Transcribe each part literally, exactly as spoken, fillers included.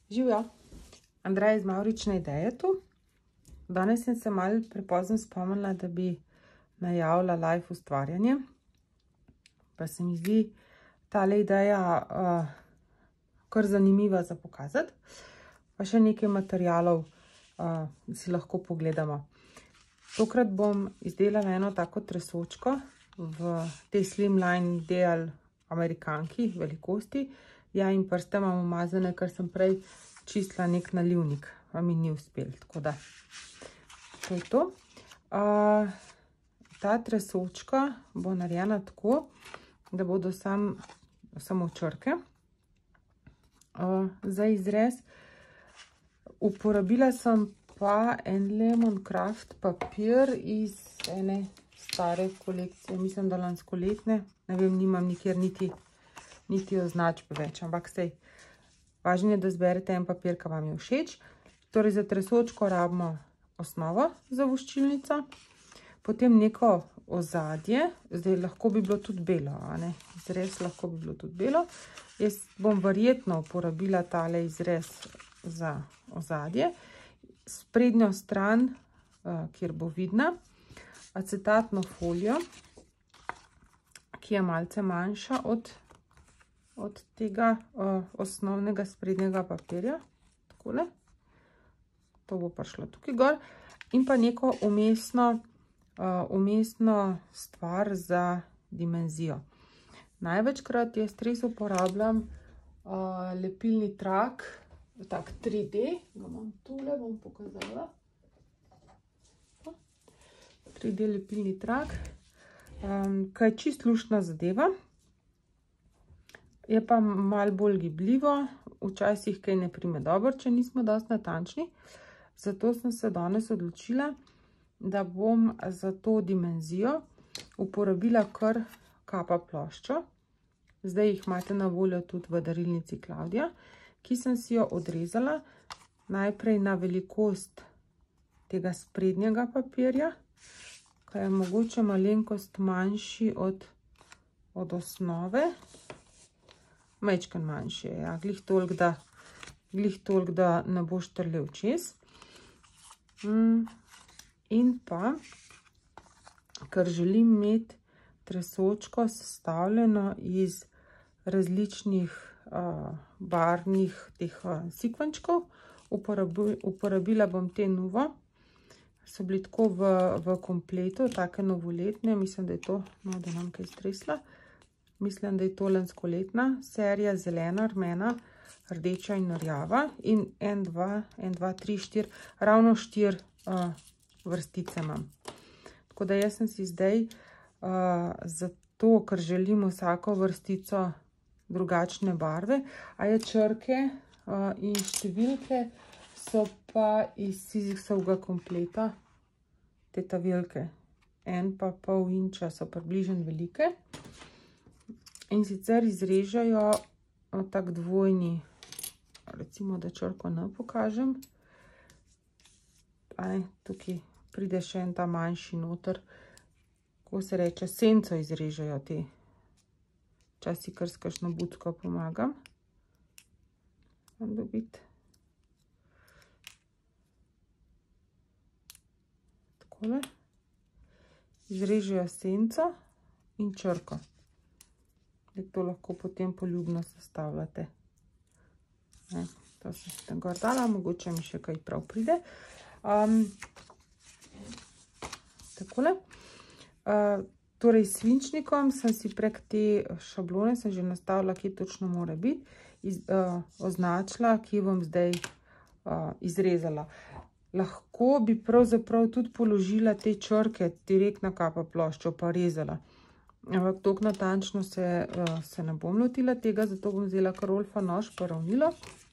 Živjo, Andreja iz Mavrične ideje tu. Danes sem se malo prepozno spomnila, da bi najavila live ustvarjanje. Pa se mi zdi tale ideja uh, kar zanimiva za pokazati. Pa še nekaj materialov uh, si lahko pogledamo. Tokrat bom izdelala eno tako tresočko v tej slimline ideal amerikanki velikosti. Ja, in prste imam umazane, ker sem prej čistila nek nalivnik, pa mi ni uspel, tako da to je to. Uh, ta tresočka bo narejena tako, da bodo sam, samo črke. Uh, za izrez uporabila sem pa en Lemon Craft papir iz ene stare kolekcije, mislim, da lanskoletne, ne vem, nimam nikjer niti niti označbe več, ampak sej, važno je, da zberete en papir, ki vam je všeč. Torej, za tresočko rabimo osnovo za voščilnico, potem neko ozadje, zdaj lahko bi bilo tudi belo, a ne, izrez lahko bi bilo tudi belo. Jaz bom verjetno uporabila tale izrez za ozadje. Sprednjo stran, kjer bo vidna, acetatno folijo, ki je malce manjša od od tega uh, osnovnega sprednjega papirja, takole, to bo prišlo tukaj gor, in pa neko umestno, uh, umestno stvar za dimenzijo. Največkrat jaz res uporabljam uh, lepilni trak, tak tri D, ga imam tule, bom pokazala, tri D lepilni trak, um, kaj je čist luštna zadeva. Je pa malo bolj gibljivo, včasih kaj ne prime dobro, če nismo dosti natančni. Zato sem se danes odločila, da bom za to dimenzijo uporabila kar kapa ploščo. Zdaj jih imate na voljo tudi v darilnici Klaudija, ki sem si jo odrezala najprej na velikost tega sprednjega papirja, ki je mogoče malenkost manjši od, od osnove. Majčken manjši je, ja, glih toliko, da, glih toliko, da ne bo štrlel čez. Mm. In pa, ker želim imeti tresočko sestavljeno iz različnih uh, barvnih teh uh, sikvenčkov, uporabi, uporabila bom te Nuvo. So bili tako v, v kompletu, take novoletne, mislim, da je to, no, da nam kaj stresla. Mislim, da je to lanskoletna serija, zelena, rumena, rdeča in rjava. In en, dva, en, dva, tri, štiri, ravno štiri uh, vrstice imam. Tako da jaz sem si zdaj, uh, zato, ker želim vsako vrstico drugačne barve, a je črke uh, in številke so pa iz Sisyphsovega kompleta, te tavilke. En pa pol inča so približno velike. In sicer izrežajo tak dvojni, recimo, da črko ne pokažem. Aj, tukaj pride še en ta manjši noter, ko se reče, senco izrežajo te. Včasih kar s kakšno budko pomagam. Dobiti. Takole. Izrežajo senco in črko. To lahko potem poljubno sestavljate. Ne, to sem si tam gor dala, mogoče mi še kaj prav pride. Um, takole. Uh, torej, s svinčnikom sem si prek te šablone, sem že nastavila, kje točno mora biti, iz, uh, označila, kje bom zdaj uh, izrezala. Lahko bi pravzaprav tudi položila te črke direkt na kapa ploščo, pa rezala. Ampak toliko natančno se, uh, se ne bom lotila tega, zato bom vzela kar Olfa nož pa ravnilo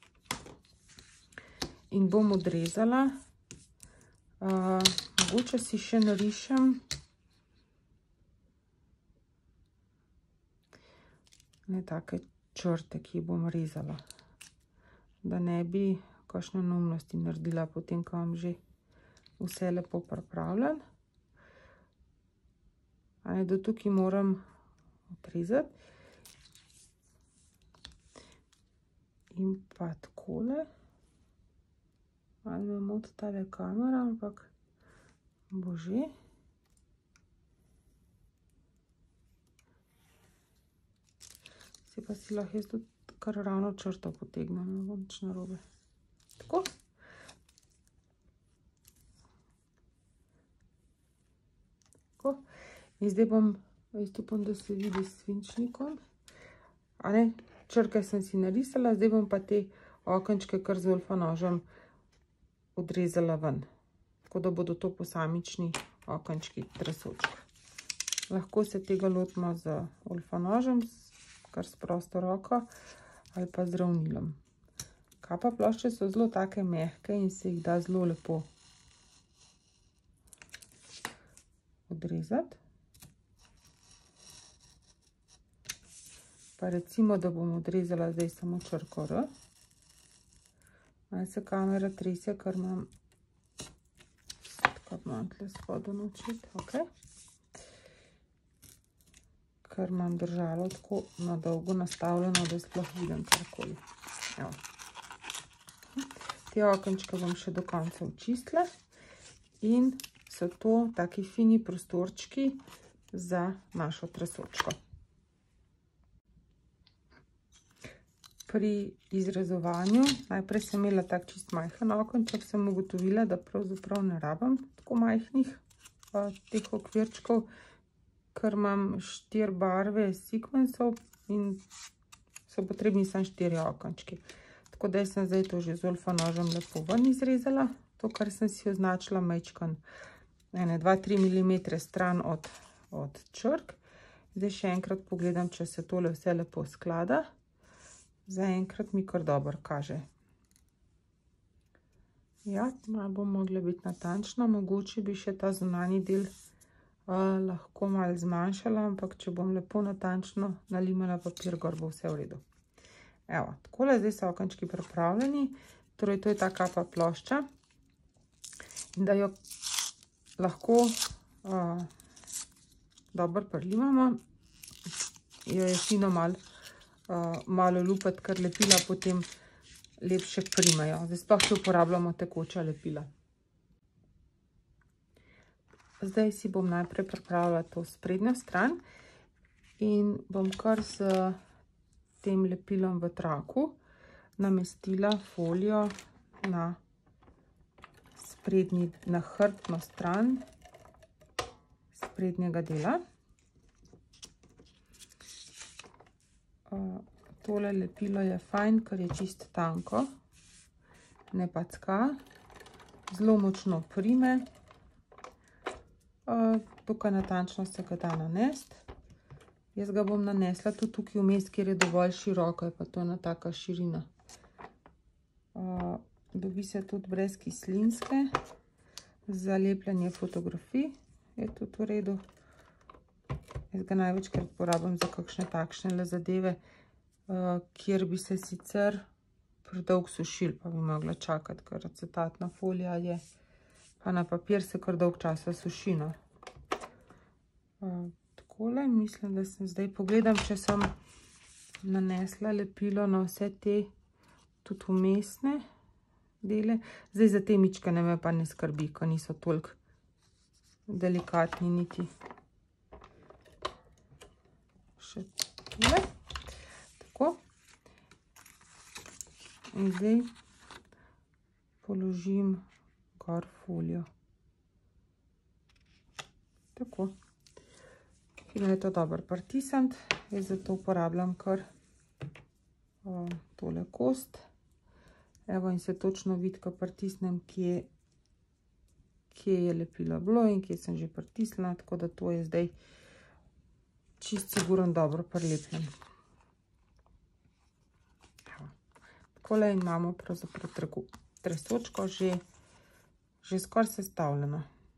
in bom odrezala. Uh, mogoče si še narišem ne take črte, ki bom rezala, da ne bi kakšne neumnosti naredila potem, ko vam že vse lepo pripravljam. Ali do tukaj moram odrezati. In pa takole. Malo me moti tale kamera, ampak bo že. Si pa si lahko jaz tudi kar ravno črto potegnem, ne bom nič narobe. Tako. Tako. In zdaj bom, jaz upam, da se vidi s svinčnikom. A ne, črke sem si narisala, zdaj bom pa te okenčke kar z olfanožem odrezala ven. Tako da bodo to posamični okenčki tresočka. Lahko se tega lotimo z olfanožem, kar s prosto roko, ali pa z ravnilom. Kapa plošče so zelo take mehke in se jih da zelo lepo odrezati. Pa recimo, da bom odrezala zdaj samo črko R. Malo se kamera trese, ker imam, kar imam tle spodaj nočiti, ok. Ker imam držalo tako na dolgo nastavljeno, da sploh vidim karkoli. Evo. Te okenčke bom še do konca očistila in so to taki fini prostorčki za našo tresočko. Pri izrezovanju, najprej sem imela tak čist majhen okenček, sem ugotovila, da pravzaprav ne rabim tako majhnih teh okvirčkov, ker imam štiri barve sekvencov in so potrebni samo štiri okenčki. Tako da sem zdaj to že z olfanožem lepo ven izrezala, to, kar sem si označila majčkan ene dva tri milimetre stran od, od črk. Zdaj še enkrat pogledam, če se tole vse lepo sklada. Zaenkrat mi kar dobro kaže. Ja, malo bom mogla biti natančna, mogoče bi še ta zunanji del uh, lahko malo zmanjšala, ampak če bom lepo natančno nalimala papir gor, bo vse v redu. Evo, takole, zdaj so okenčki pripravljeni, torej to je ta kapa plošča. In da jo lahko uh, dobro prilimamo, jo je fino malo Uh, malo lupati, ker lepila potem lepše primajo. Zdaj sploh še uporabljamo tekoča lepila. Zdaj si bom najprej pripravila to sprednjo stran in bom kar s tem lepilom v traku namestila folijo na sprednji, na hrbtno stran sprednjega dela. Tole lepilo je fajn, ker je čisto tanko, ne packa, zelo močno prime. Tukaj natančno se ga da nanesti. Jaz ga bom nanesla tudi tukaj vmes, kjer je dovolj široko, je pa to ena taka širina. Dobi se tudi brez kislinske, za lepljenje fotografij je tudi v redu. Jaz ga največkrat porabim za kakšne takšne zadeve, kjer bi se sicer predolg sušil, pa bi mogla čakati, ker acetatna folija je, pa na papir se kar dolg časa suši. Takole, mislim, da sem zdaj, pogledam, če sem nanesla lepilo na vse te tudi vmesne dele. Zdaj za te mičkane me pa ne skrbi, ko niso toliko delikatni niti. Še tole. Tako. In zdaj položim gor folijo. Tako. Fino je to dobro pritisniti. Jaz zato uporabljam kar o, tole kost. Evo, in se točno vidi, ko pritisnem, kje, kje je lepilo bilo in kje sem že pritisnila, tako da to je zdaj čist siguren dobro prilepljen. Takole imamo pravzaprav tresočko že, že skoraj sestavljeno.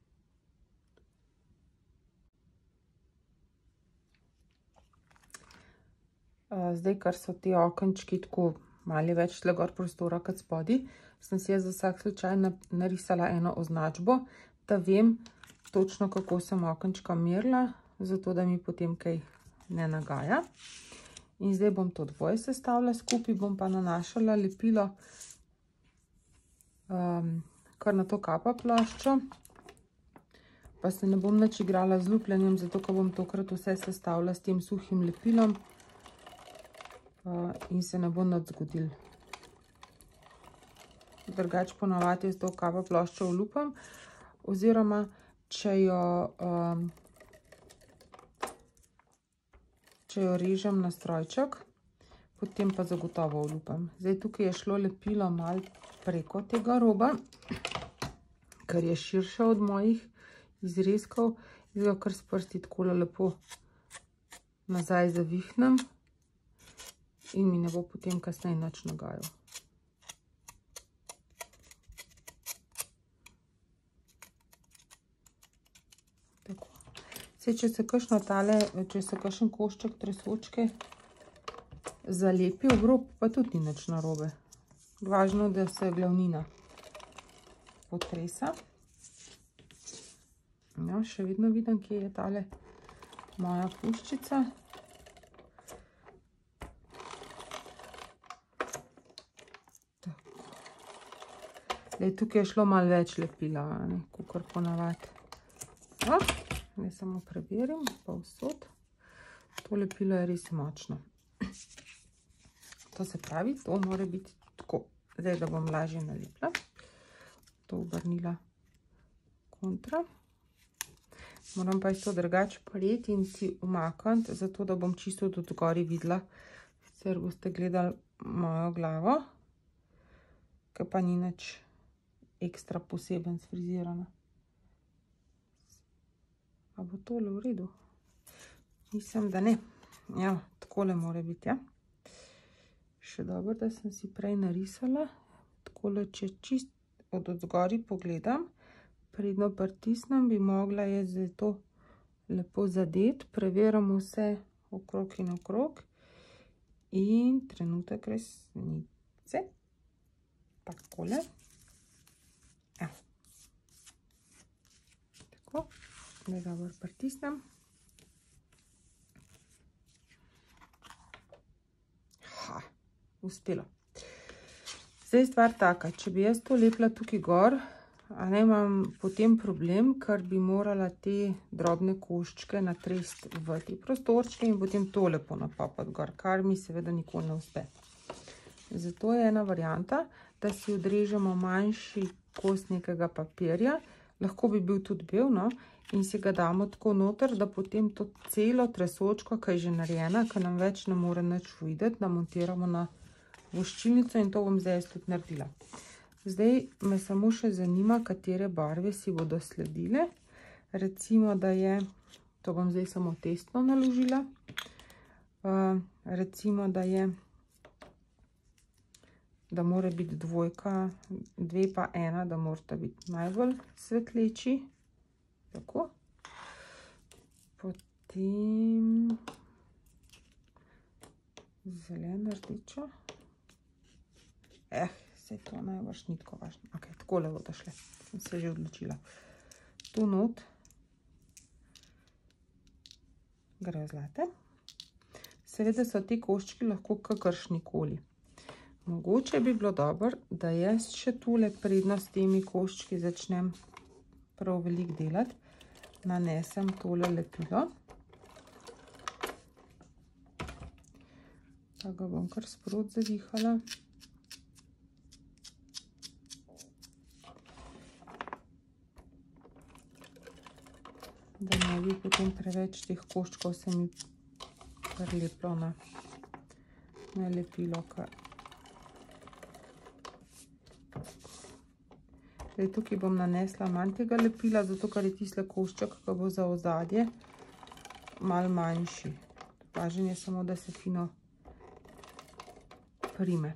Zdaj, kar so ti okenčki tako malo več tle gor prostora kot spodaj, sem si jaz za vsak slučaj narisala eno označbo, da vem točno, kako sem okenčka merila, zato da mi potem kaj ne nagaja. In zdaj bom to dvoje sestavila skupaj, bom pa nanašala lepilo um, kar na to kapa ploščo. Pa se ne bom nič igrala z lupljenjem, zato ko bom tokrat vse sestavila s tem suhim lepilom uh, in se ne bo nič zgodilo. Drugače ponavadi jaz to kapa ploščo olupam, oziroma če jo, um, če jo režem na strojček, potem pa zagotovo olupam. Zdaj tukaj je šlo lepilo malo preko tega roba, ker je širše od mojih izrezkov. Zdaj jo kar s prsti takole lepo nazaj zavihnem in mi ne bo potem kasneje nič nagajal. Tako. Zdaj, če se kakšno tale, če se kakšen košček tresočke zalepi v rob, pa tudi ni nič narobe. Važno, da se glavnina potresa. Ja, še vedno vidim, kje je tale moja puščica. Zdaj, tukaj je šlo malo več lepila, ne, kakor ponavadi. No, zdaj samo preverim, pa vsod. To lepilo je res močno. To se pravi, to mora biti tako. Zdaj, da bom lažje nalepila. To obrnila kontra. Moram pa isto drugače prijeti in si umakniti, zato da bom čisto od gori videla. Sicer boste gledali mojo glavo, ki pa ni nič ekstra poseben sfrizirana. A bo tole v redu? Mislim, da ne. Ja, takole mora biti, ja. Še dobro, da sem si prej narisala. Takole, če čist od odzgori pogledam, predno pritisnem, bi mogla je zdaj to lepo zadeti. Preverim vse okrog in okrog. In trenutek resnice. Takole. Ja. Tako. Da dobro pritisnem. Ha, uspelo. Zdaj je stvar taka, če bi jaz to lepila tukaj gor, a ne, imam potem problem, ker bi morala te drobne koščke natresti v te prostorčke in potem to lepo napapati gor, kar mi seveda nikoli ne uspe. Zato je ena varianta, da si odrežemo manjši kos nekega papirja, lahko bi bil tudi bel, no, in si ga damo tako noter, da potem to celo tresočko, ki je že narejena, ki nam več ne more nič videti, namontiramo na voščilnico in to bom zdaj jaz tudi naredila. Zdaj me samo še zanima, katere barve si bodo sledile. Recimo, da je, to bom zdaj samo testno naložila, uh, recimo, da je, da mora biti dvojka, dve pa ena, da morata biti najbolj svetleči. Tako. Potem zeleno rdečo. Eh, se to najbrž ni tako važno. Ok, takole bodo šle. Sem se že odločila. Tu not grejo zlate. Seveda so ti koščki lahko kakršnikoli. Mogoče bi bilo dobro, da jaz še tule predno s temi koščki začnem prav veliko delati. Nanesem tole lepilo. Pa ga bom kar sprot zavihala. Da ne bi potem preveč teh koščkov se mi prileplo na, na lepilo. Zdaj, tukaj bom nanesla manj tega lepila, zato ker je tiste košček, ki bo za ozadje, malo manjši. Važno je samo, da se fino prime.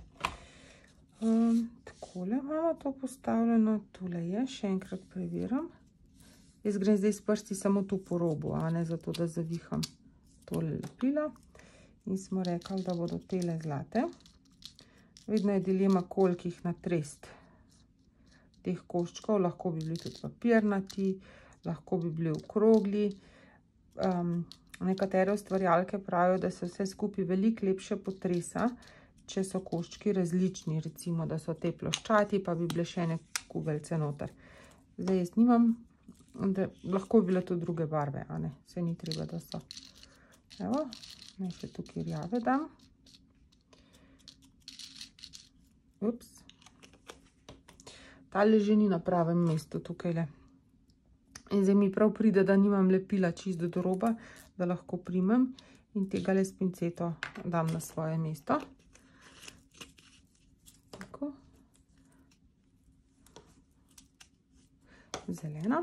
Um, takole imamo to postavljeno, tule je, še enkrat preverim. Jaz grem zdaj s prsti samo tu po robu, a ne zato, da zaviham tole lepilo. In smo rekli, da bodo tele zlate. Vedno je dilema, koliko jih natresti. Teh koščkov, lahko bi bili tudi papirnati, lahko bi bili okrogli. Um, nekatere ustvarjalke pravijo, da se vse skupaj veliko lepše potresa, če so koščki različni, recimo, da so te ploščati, pa bi bile še ene kugelce noter. Zdaj jaz nimam, da lahko bi bile tudi druge barve, a ne, se ni treba, da so. Evo, naj še tukaj rjave dam. Ups. Tale že ni na pravem mestu tukajle. In zdaj mi prav pride, da nimam lepila čisto do roba, da lahko primem in tega le s pinceto dam na svoje mesto. Tako. Zelena.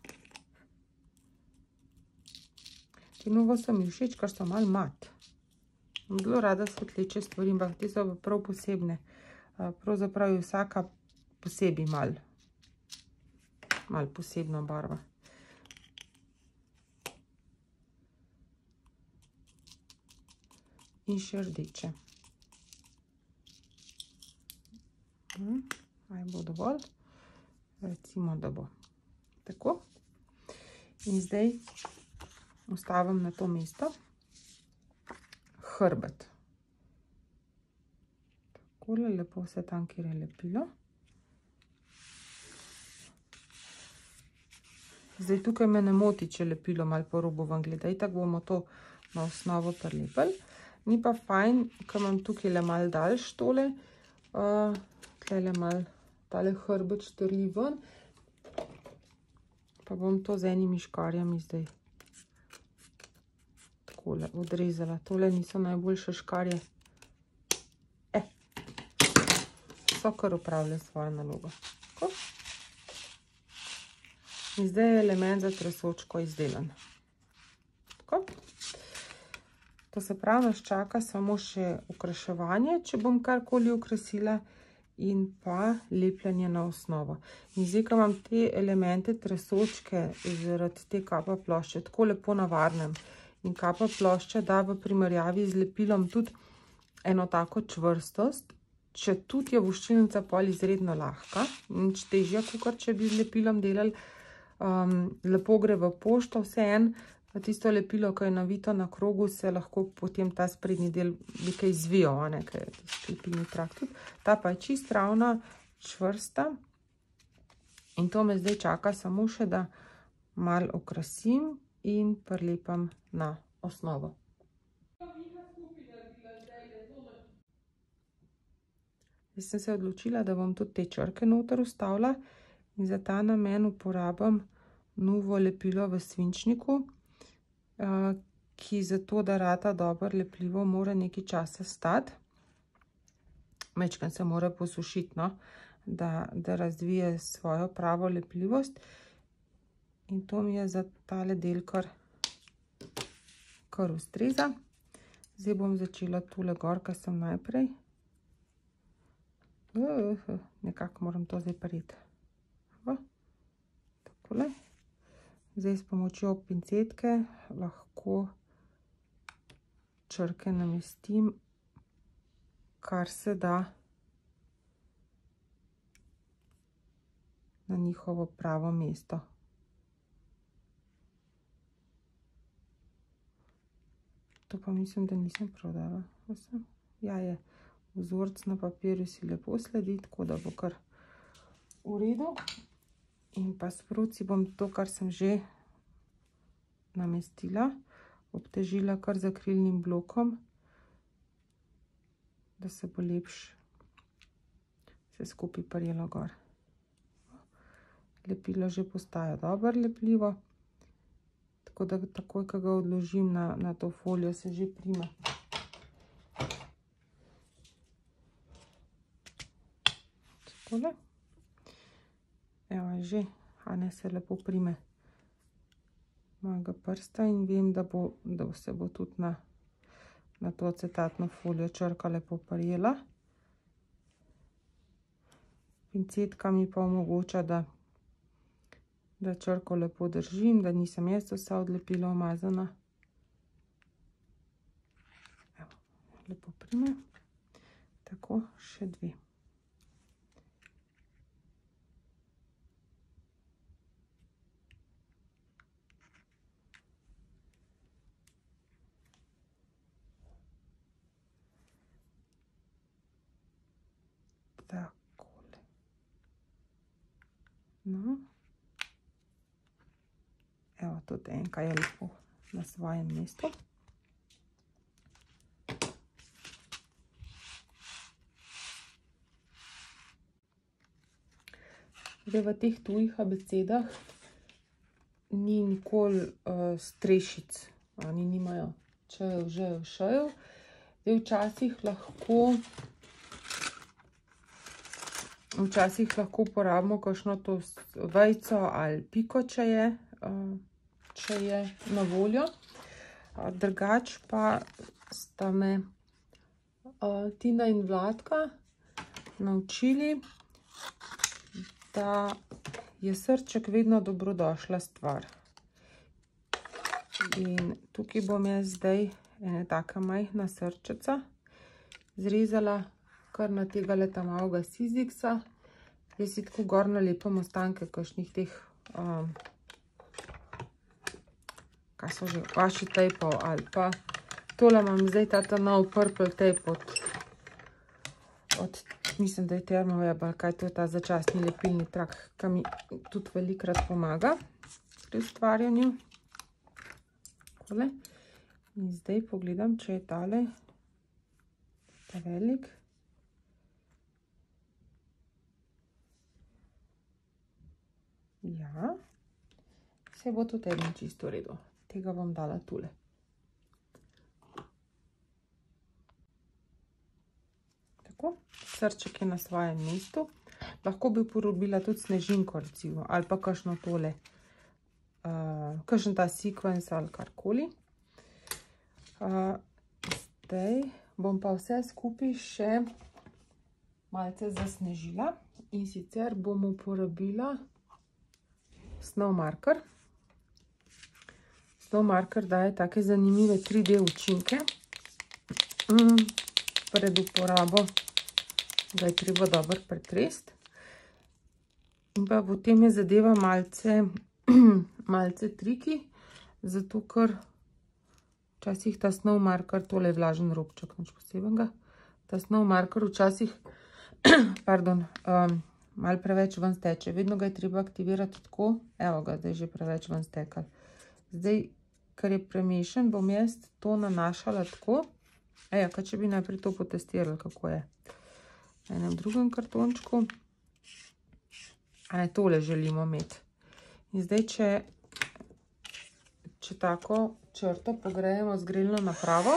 Te novo so mi všeč, ker so malo mat. Zelo rada svetleče stvari, ampak te so prav posebne. Pravzaprav je vsaka posebej malo. Malo posebna barva. In še rdeče. Aj bo dovolj. Recimo, da bo. Tako. In zdaj ustavim na to mesto hrbet. Takole lepo vse tam, kjer je lepilo. Zdaj tukaj me ne moti, če lepilo malo po robu ven gleda. Tako bomo to na osnovo prilepili. Ni pa fajn, ker imam tukaj le malo daljš tole. Tukaj malo tale hrbet štrli ven. Pa bom to z enimi škarjami zdaj takole odrezala. Tole niso najboljše škarje. Eh, so kar opravile svojo nalogo. Tako. In zdaj je element za tresočko izdelan. Tako. To se pravi, nas čaka samo še okraševanje, če bom karkoli okrasila, in pa lepljenje na osnovo. In zdaj, ko imam te elemente tresočke zaradi te kapa plošče tako lepo na varnem, in kapa plošča da v primerjavi z lepilom tudi eno tako čvrstost, če tudi je voščilnica pol izredno lahka, nič težja, kakor če bi z lepilom delali, um, lepo gre v pošto, vse en, tisto lepilo, ko je navito na krogu, se lahko potem ta sprednji del bi kaj zvijal, a ne, ker je tisti lepilni trak tudi. Ta pa je čist ravna, čvrsta. In to me zdaj čaka samo še, da malo okrasim in prilepam na osnovo. Zdaj sem se odločila, da bom tudi te črke noter vstavila in za ta namen uporabim novo lepilo v svinčniku, ki zato, da rata dobro lepljivo, mora nekaj časa stati. Majčkeno se mora posušiti, no, da, da razvije svojo pravo lepljivost. In to mi je za tale del kar, kar ustreza. Zdaj bom začela tole gor, kar sem najprej. Uh, uh, nekako moram to zdaj prijeti. Takole. Zdaj s pomočjo pincetke lahko črke namestim, kar se da na njihovo pravo mesto. To pa mislim, da nisem prav dala. Ja, je vzorc na papirju si lepo sledi, tako da bo kar v redu. In pa sproti bom to, kar sem že namestila, obtežila kar z akrilnim blokom, da se bo lepš vse skupaj prijelo gor. Lepilo že postaja dobro lepljivo, tako da takoj, ko ga odložim na, na to folijo, se že prima. Takole. Evo, že, a ne, se lepo prime mojega prsta in vem, da, bo, da se bo tudi na, na to acetatno folijo črka lepo prijela. Pincetka mi pa omogoča, da, da črko lepo držim, da nisem jaz vsa od lepila umazana. Evo, lepo prime. Tako, še dve. Takole. No. Evo, tudi enka je lepo na svojem mestu. Zdaj, v teh tujih abecedah ni nikoli uh, strešic. Oni nimajo čejev, žejev, šejev. Zdaj, včasih lahko včasih lahko uporabimo kakšno to vejco ali piko, če je, uh, če je na voljo. Uh, drugač pa sta me uh, Tina in Vladka naučili, da je srček vedno dobrodošla stvar. In tukaj bom jaz zdaj ena taka majhna srčica zrezala kar na tega leta malega siziksa. Jaz si tako gor nalepam ostanke kakšnih teh, um, kaj so že, vaši tejpov ali pa tole imam zdaj tata nov purple tape od, od mislim, da je Termoveb ali kaj, to je ta začasni lepilni trak, ki mi tudi velikrat pomaga pri ustvarjanju. Takole. In zdaj pogledam, če je tale ta velik. Ja, se bo tudi eden čisto v redu. Tega bom dala tule. Tako, srček je na svojem mestu. Lahko bi uporabila tudi snežinko, recimo, ali pa kakšno tole, uh, kakšen ta sekvens ali karkoli. Uh, zdaj bom pa vse skupaj še malce zasnežila in sicer bom uporabila Snow Marker. Snow Marker daje take zanimive tri D učinke. Mm, pred uporabo ga je treba dobro pretresti. In pa potem je zadeva malce, malce triki, zato ker včasih ta Snow Marker, tole je vlažen robček, nič posebenega, ta Snow Marker včasih, pardon, um, malo preveč ven steče. Vedno ga je treba aktivirati tako, evo ga, zdaj že preveč ven stekal. Zdaj, ker je premešan, bom jaz to nanašala tako, eja, kaj če bi najprej to potestirali, kako je. Na enem drugem kartončku. A ne, tole želimo imeti. In zdaj, če, če tako črto pogrejemo z grelno napravo,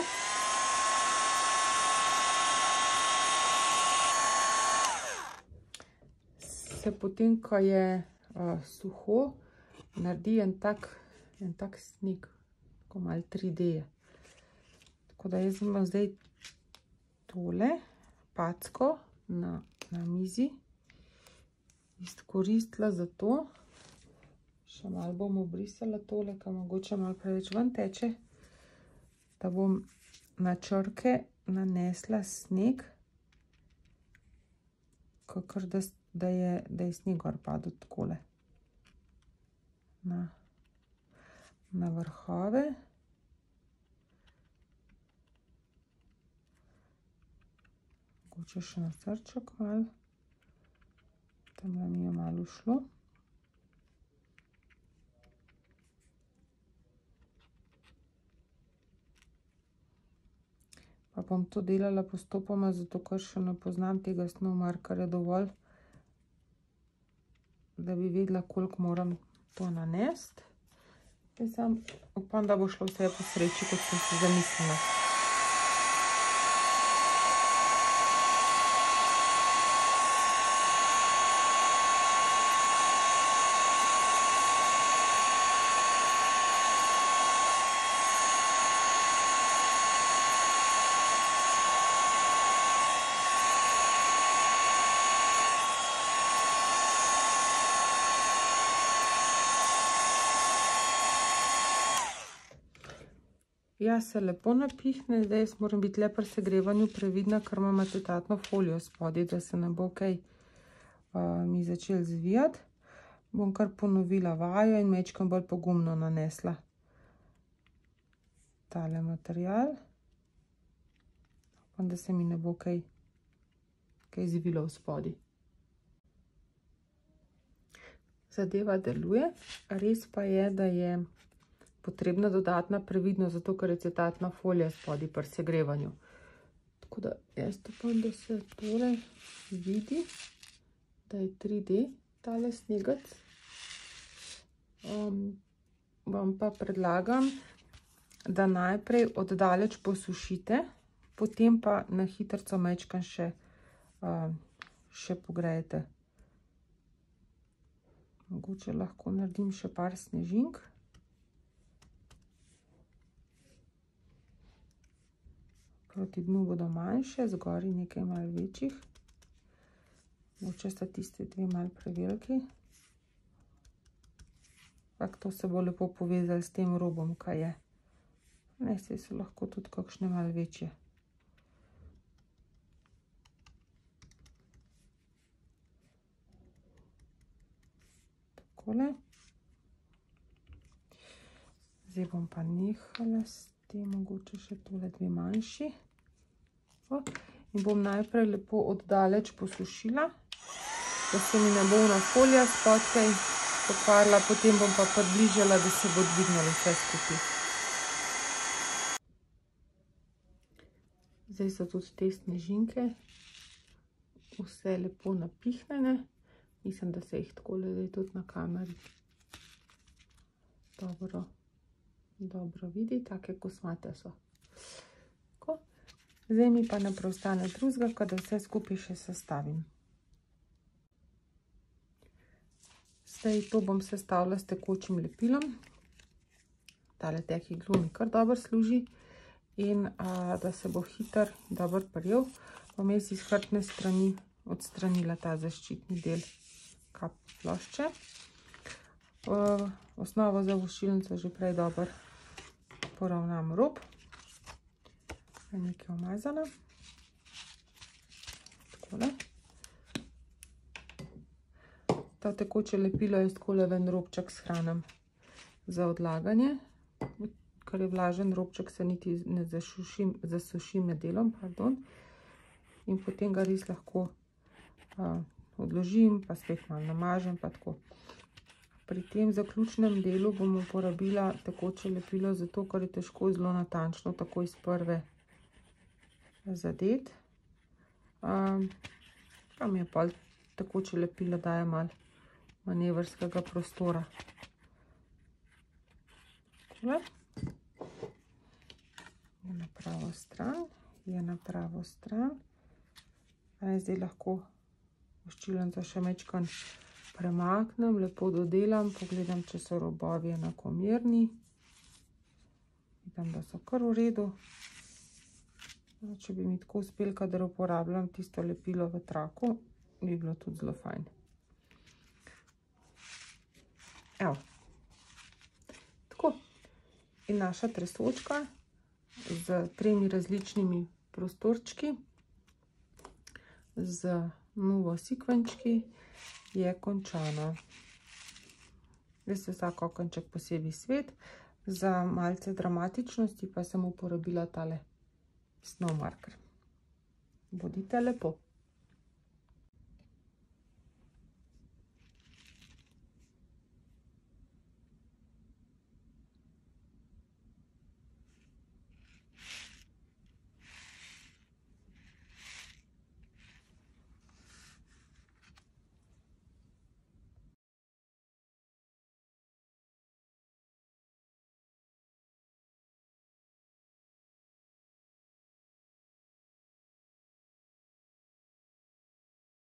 se potem, ko je uh, suho, naredi en tak, en tak sneg, tako malo tri D je. Tako da jaz imam zdaj tole packo na, na mizi izkoristila za to. Še malo bom obrisala tole, ki mogoče malo preveč ven teče, da bom na črke nanesla sneg, kakor da, da, je, da je sneg gor padel takole. Na, na vrhove. Mogoče še na srček malo. Tam nam je malo šlo. Pa bom to delala postopoma, zato ker še ne poznam tega Snow Markerja dovolj, da bi vedela, koliko moram to nanesti. Jaz sam upam, da bo šlo vse po sreči, kot sem si zamislila. Ja, se lepo napihne, zdaj jaz moram biti le pri segrevanju previdna, ker imam acetatno folijo spodaj, da se ne bo kaj uh, mi začel zvijati. Bom kar ponovila vajo in mečkam bolj pogumno nanesla tale material. Upam, da se mi ne bo kaj, kaj zvilo v spodi. Zadeva deluje, res pa je, da je potrebna dodatna previdnost, zato ker je citatna folija spodi pri segrevanju. Tako da jaz upam, da se tole vidi, da je tri D tale snegec. Um, vam pa predlagam, da najprej oddaleč posušite, potem pa na hitrco majčkeno še, uh, še pogrejete. Mogoče lahko naredim še par snežink. Proti dnu bodo manjše, zgori nekaj malo večjih. Mogoče sta tiste dve malo preveliki. Tako to se bo lepo povezali s tem robom, kaj je. Ne, se so lahko tudi kakšne malo večje. Takole. Zdaj bom pa nehala s tem, mogoče še tole dve manjši. In bom najprej lepo oddaleč posušila, da se mi ne bo ona folija spodaj pokvarila, potem bom pa približala, da se bo dvignilo vse skupaj. Zdaj so tudi te snežinke vse lepo napihnjene. Mislim, da se jih takole zdaj tudi na kameri dobro, dobro vidi, take kosmate so. Tako. Zdaj mi pa ne preostane drugega, kot da vse skupaj še sestavim. Zdaj to bom sestavila s tekočim lepilom. Tale tekoči glue mi kar dobro služi in a, da se bo hiter dobro prijel, bom jaz iz hrbtne strani odstranila ta zaščitni del kap plošče. Uh, osnovo za voščilnico že prej dobro poravnam rob. Nekaj umazala. Takole. Ta tekoče lepilo je takole ven robček shranim za odlaganje. Ker je vlažen robček, se niti ne zasušim, zasušim med delom, pardon. In potem ga res lahko uh, odložim, pa spet malo namažem, pa tako. Pri tem zaključnem delu bom uporabila tekoče lepilo, zato ker je težko zelo natančno tako iz prve zadeti. Um, pa mi je pa tekoče lepilo daje malo manevrskega prostora. Takole. Je na pravo stran, je na pravo stran. Zdaj lahko voščilnico še majčkeno premaknem, lepo dodelam, pogledam, če so robovi enakomerni. Vidim, da so kar v redu. Če bi mi tako uspel, kadar uporabljam tisto lepilo v traku, bi bilo tudi zelo fajn. Evo. Tako. In naša tresočka z tremi različnimi prostorčki, z nuvo sekvenčki, je končana. Res je vsak okenček posebej svet. Za malce dramatičnosti pa sem uporabila tale Snow Marker. Bodite lepo.